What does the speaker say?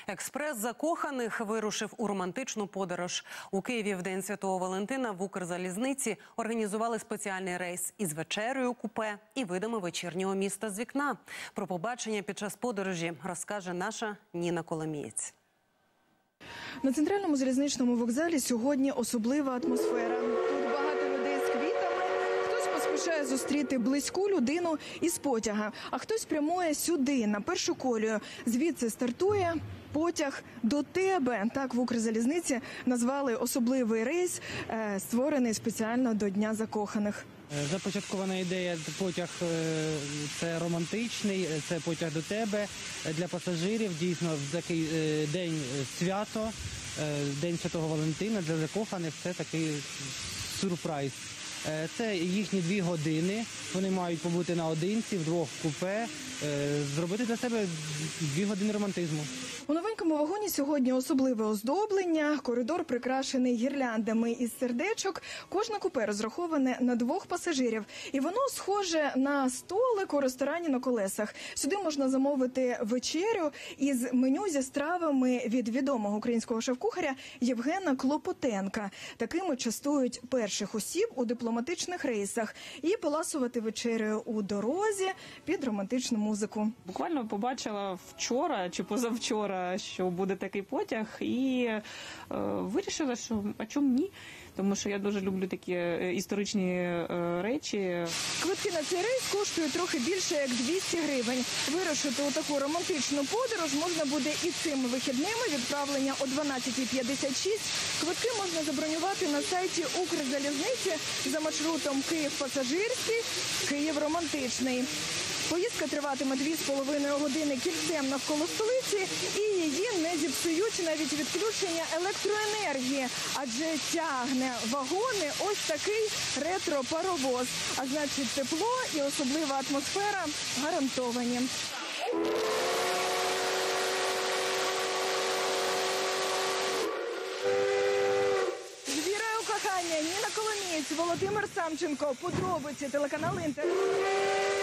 Експрес закоханих вирушив у романтичну подорож. У Києві в День Святого Валентина в Укрзалізниці організували спеціальний рейс із вечерею купе і видами вечірнього міста з вікна. Про побачення під час подорожі розкаже наша Ніна Коломієць. На центральному залізничному вокзалі сьогодні особлива атмосфера. Тут багато людей з квітами, хтось поспішає зустріти близьку людину із потяга, а хтось прямує сюди, на першу колію. Звідси стартує потяг до тебе. Так в Укрзалізниці назвали особливий рейс, створений спеціально до Дня закоханих. Започаткована ідея, потяг це романтичний, це потяг до тебе для пасажирів. Дійсно, в такий день свято, День Святого Валентина для закоханих це такий сюрприз. Це їхні 2 години, вони мають побути наодинці, вдвох в купе, зробити для себе 2 години романтизму. У новенькому вагоні сьогодні особливе оздоблення, коридор прикрашений гірляндами із сердечок. Кожне купе розраховане на 2 пасажирів. І воно схоже на столик у ресторані на колесах. Сюди можна замовити вечерю із меню зі стравами від відомого українського шеф-кухаря Євгена Клопотенка. Такими частують перших осіб у дипломатичних рейсах. І поласувати вечерею у дорозі під романтичну музику. Буквально побачила вчора чи позавчора, що буде такий потяг, і вирішила, що а чому ні? Тому що я дуже люблю такі історичні речі. Квитки на цей рейс коштують трохи більше, як 200 гривень. Вирушити у таку романтичну подорож можна буде і цими вихідними. Відправлення о 12:56. Квитки можна забронювати на сайті Укрзалізниці за маршрутом Київ-Пасажирський, Київ-Романтичний. Поїздка триватиме 2,5 години кільцем навколо столиці, і її не зіпсують навіть відключення електроенергії, адже тягне вагони ось такий ретро-паровоз. А значить, тепло і особлива атмосфера гарантовані. З вірою у кохання, Ніна Коломієць, Володимир Самченко. Подробиці, телеканал Інтер.